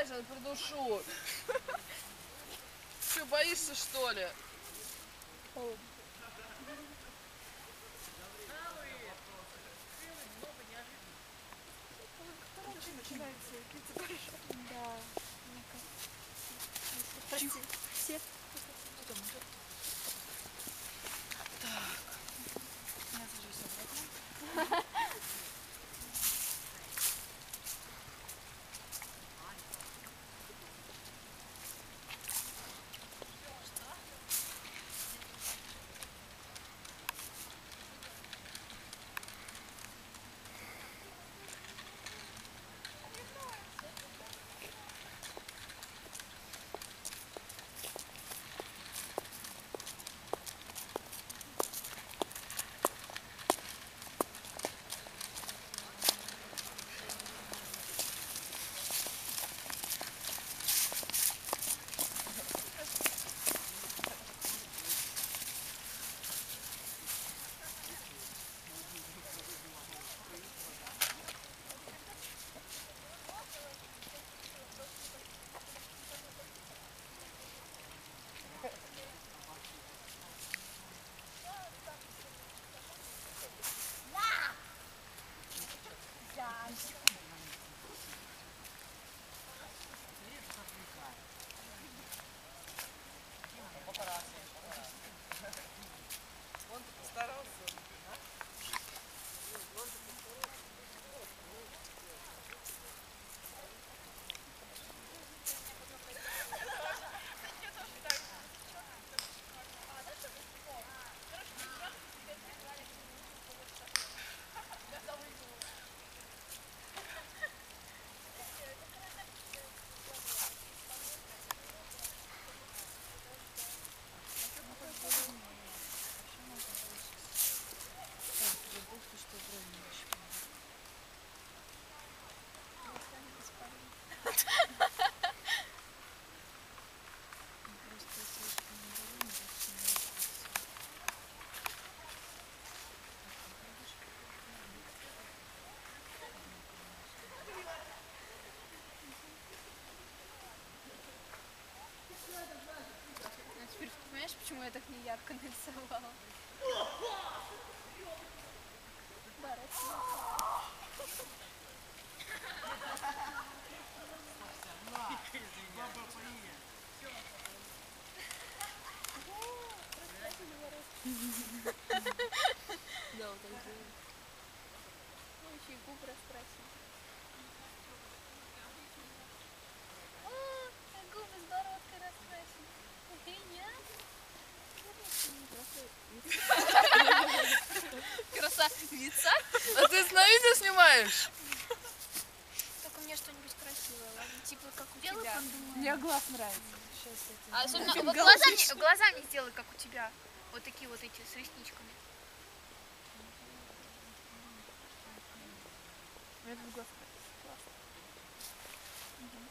сейчас придушу. Что, боишься, что ли? Начинается пицца хорошо. Да. Прости. Все. Так. Я сажусь обратно. Теперь ты понимаешь, почему я так неярко нарисовала? Да, да, вот так делаю. Ну, еще и губы раскрасили. О, губы здорово раскрасили. Красавица? А ты на видео снимаешь? Только мне что-нибудь красивое, ладно? Типа как у тебя. Мне глаз нравится. А особенно вот глаза мне сделай, как у тебя. Вот такие вот эти с ресничками. Это в глаз. Классно.